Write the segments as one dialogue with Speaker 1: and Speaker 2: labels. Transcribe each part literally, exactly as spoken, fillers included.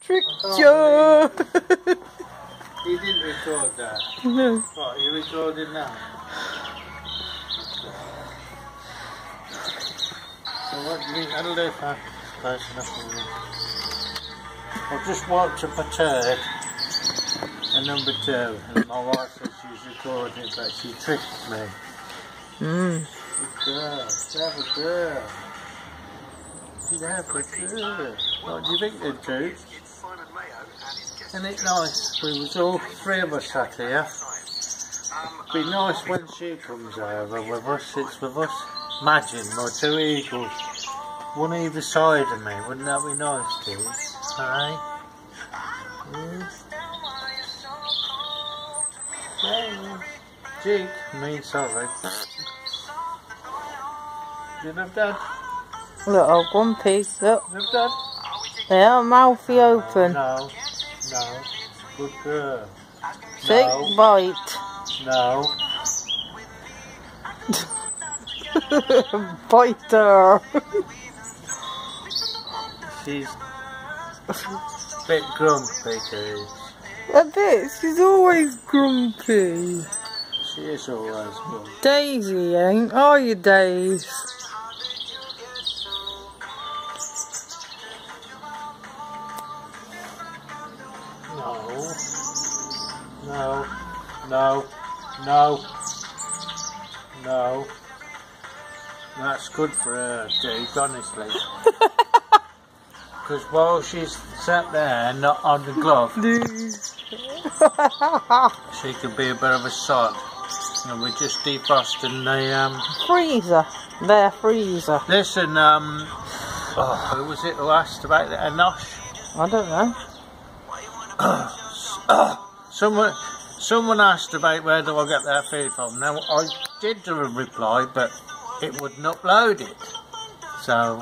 Speaker 1: picture.
Speaker 2: He didn't record that.
Speaker 1: No.
Speaker 2: What, are you recording now? So what do you think that'll do for close enough for me? I've just walked up a turd, a number two, and my wife said she's recording, but she tricked me.
Speaker 1: Mm.
Speaker 2: Good girl, clever girl. Clever girl. What do you think they'd do? Isn't it nice? We was all three of us sat here. It'd be nice when she comes over with us. It's with us. Imagine my two eagles, one either side of me. Wouldn't that be nice, to you? Aye. Yes. Yeah. Jig, I mean sorry. You love Dad?
Speaker 1: Look, old Grumpy, look.
Speaker 2: Love Dad?
Speaker 1: Yeah, mouthy open.
Speaker 2: No, no. Good girl.
Speaker 1: See,
Speaker 2: No.
Speaker 1: bite.
Speaker 2: No.
Speaker 1: Bite her.
Speaker 2: She's a bit grumpy, too.
Speaker 1: A bit, she's always grumpy.
Speaker 2: She is always grumpy.
Speaker 1: Daisy, ain't are you, Daisy?
Speaker 2: No. No. No. No. No. That's good for her, Duke, honestly. Because while she's sat there, not on the glove, she could be a bit of a sod. And we're just defrosting the um
Speaker 1: freezer. Their freezer.
Speaker 2: Listen, um oh, who was it who asked about the Enosh?
Speaker 1: I don't know.
Speaker 2: someone someone asked about where do I get their food from. Now I did do a reply, but it wouldn't upload it. So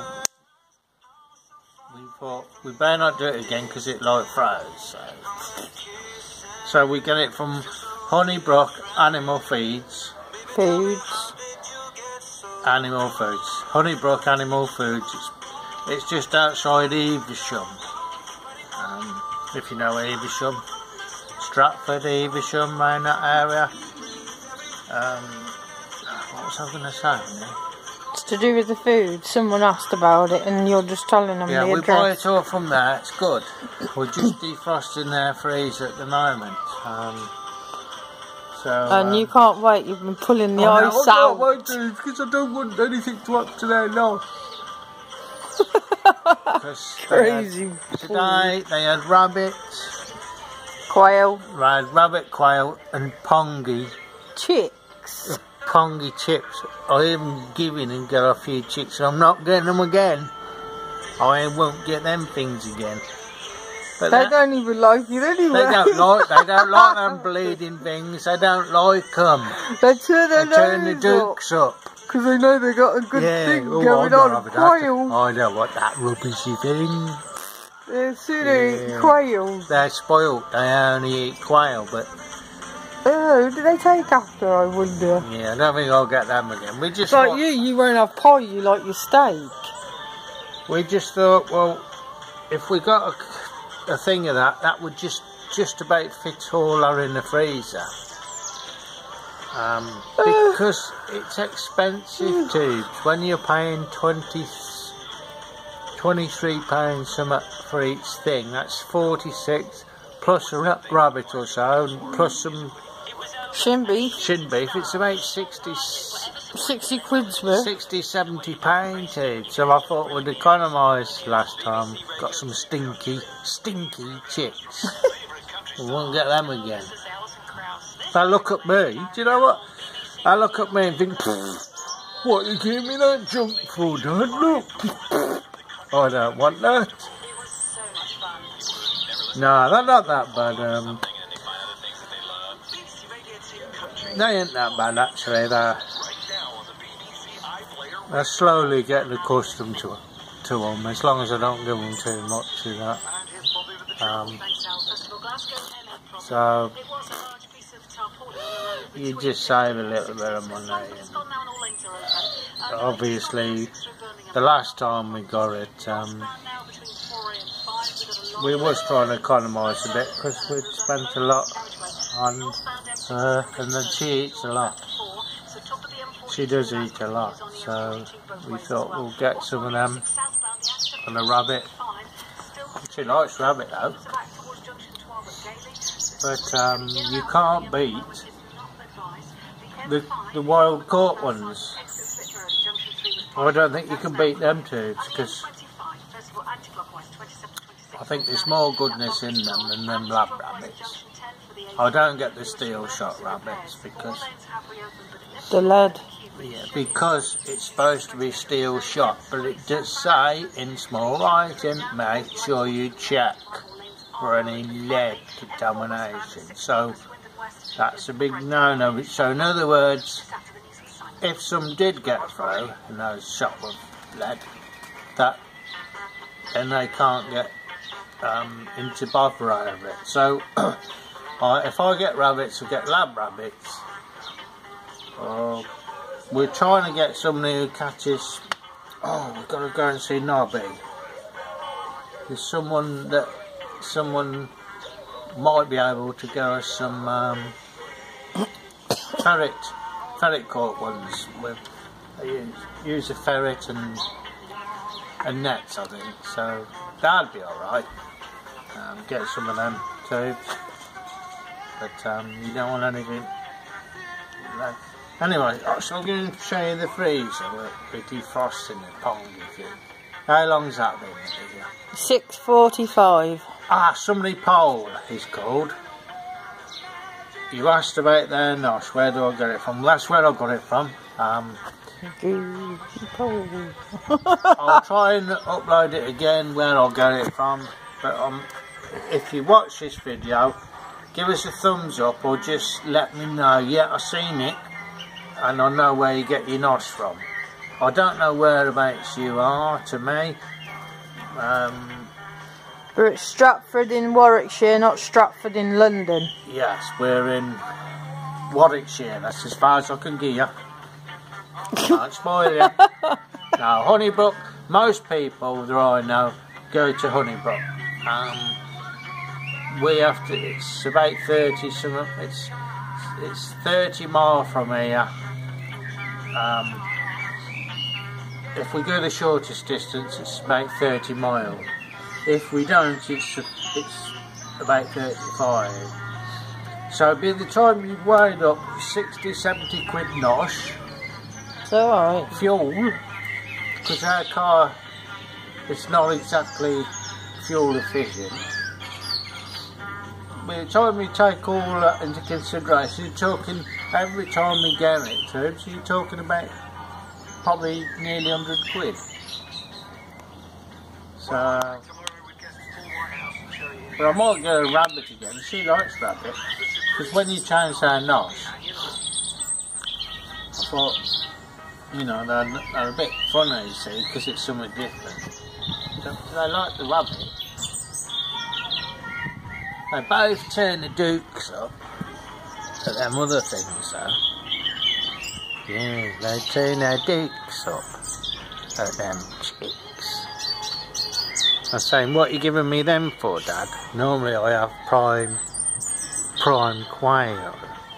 Speaker 2: we thought we better not do it again because it like froze. So so we get it from Honeybrook Animal Feeds.
Speaker 1: Foods.
Speaker 2: Animal Foods. Honeybrook Animal Foods. It's, it's just outside Evesham. Um, if you know Evesham. Stratford, Evesham, around that area. Um, what was I going to say? Man?
Speaker 1: It's to do with the food. Someone asked about it and you're just telling them
Speaker 2: yeah,
Speaker 1: the
Speaker 2: we
Speaker 1: address.
Speaker 2: buy it all from there. It's good. We're just defrosting their freezer at the moment. Um, so,
Speaker 1: and
Speaker 2: um,
Speaker 1: you can't wait. You've been pulling the
Speaker 2: oh,
Speaker 1: ice
Speaker 2: no,
Speaker 1: out.
Speaker 2: I won't do because I don't want anything to up to their loss.
Speaker 1: Crazy.
Speaker 2: Had, today they had rabbits,
Speaker 1: quail,
Speaker 2: right, rabbit, quail, and pongy
Speaker 1: chicks.
Speaker 2: Pongy chips. I even given and got a few chicks, and I'm not getting them again. I won't get them things again. But
Speaker 1: they
Speaker 2: that,
Speaker 1: don't even like it anyway.
Speaker 2: They don't like. They don't like them bleeding things. They don't like them.
Speaker 1: They turn their
Speaker 2: they turn the
Speaker 1: nose
Speaker 2: dukes up.
Speaker 1: Because they know they got a good
Speaker 2: yeah.
Speaker 1: thing
Speaker 2: oh,
Speaker 1: going on. Quail.
Speaker 2: I don't want that rubbishy thing.
Speaker 1: They're soon yeah. eat quail.
Speaker 2: They're spoilt. They only eat quail, but.
Speaker 1: Oh, do they take after, I wonder?
Speaker 2: Yeah, I don't think I'll get them again. We just
Speaker 1: like
Speaker 2: want,
Speaker 1: you, you won't have pie, you like your steak.
Speaker 2: We just thought, well, if we got a, a thing of that, that would just just about fit all our in the freezer. Um, because it's expensive tubes. When you're paying twenty, twenty-three pounds something for each thing, that's forty-six plus a rabbit or so, plus some
Speaker 1: shin beef.
Speaker 2: Shin beef. It's about sixty,
Speaker 1: sixty quid's worth.
Speaker 2: sixty, seventy pound tube. So I thought we'd economise last time. Got some stinky, stinky chicks. We won't get them again. I look at me, do you know what? I look at me and think, what, you give me that junk food, Dad? Look. I don't want that. No, they're not that bad. Um, they ain't that bad, actually. They're, they're slowly getting accustomed to, to them, as long as I don't give them too much of that. Um, so... you just save a little bit of money. And obviously, the last time we got it, um, we was trying to economise a bit because we'd spent a lot on her, and then she eats a lot. She does eat a lot, so we thought we'll get some of them and a rabbit. She likes rabbit though, but um, you can't beat the, the wild caught ones. I don't think you can beat them tubes, because I think there's more goodness in them than them lab rabbits. I don't get the steel shot rabbits because
Speaker 1: The lead.
Speaker 2: yeah, because it's supposed to be steel shot, but it does say in small writing, make sure you check for any lead contamination. So that's a big no-no. So in other words, if some did get through and those shot with lead, that then they can't get um, into bother over it. So uh, if I get rabbits, I get lab rabbits. Uh, we're trying to get somebody who catches. Oh, we've got to go and see Nobby. There's someone that someone might be able to get us some um, ferret ferret caught ones with. They use, use a ferret and and nets, I think. So that'd be all right. Um, get some of them tubes, but um, you don't want anything. Like, anyway, so I'm going to show you the freezer with defrosting the pong. How long's that been?
Speaker 1: six forty-five.
Speaker 2: Ah, somebody Pole is called. You asked about their nosh. Where do I get it from? Well, that's where I got it from. Um, I'll try and upload it again where I'll get it from. But um, if you watch this video, give us a thumbs up or just let me know. Yeah, I've seen it, and I know where you get your nosh from. I don't know whereabouts you are. To me, um,
Speaker 1: We're at Stratford in Warwickshire, not Stratford in London.
Speaker 2: yes, we're in Warwickshire. That's as far as I can get you. Can't spoil you. Now, Honeybrook, most people that I know go to Honeybrook. Um, we have to, it's about thirty, some, it's, it's thirty miles from here. Um, if we go the shortest distance, it's about thirty miles. If we don't, it's, it's about thirty-five. So by the time you've weighed up sixty, seventy quid nosh,
Speaker 1: It's alright.
Speaker 2: fuel, because our car, it's not exactly fuel efficient. By the time we take all that into consideration, you're talking, every time we get it to, so you're talking about probably nearly one hundred quid. So, but I might get a rabbit again. She likes rabbit, because when you change her nosh, I thought, you know, they're, they're a bit funny, you see, because it's something different. So, they like the rabbit. They both turn the dukes up at them other things, though. Yeah, they turn their dukes up at them chicks. I'm saying, what are you giving me them for, Dad? Normally I have prime, prime quail.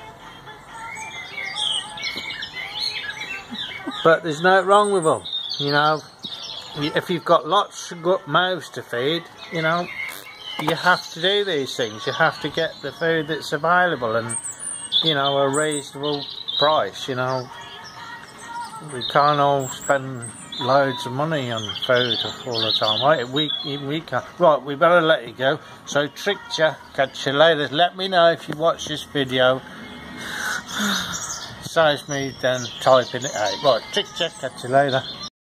Speaker 2: But there's no wrong with them, you know. If you've got lots of good mouths to feed, you know, you have to do these things. You have to get the food that's available and, you know, a reasonable price, you know. We can't all spend loads of money on food all the time, right? We, we can't. Right, we better let you go. So, tricked ya, catch you later. Let me know if you watch this video. Saves me then typing it out. Right, tricked ya, catch you later.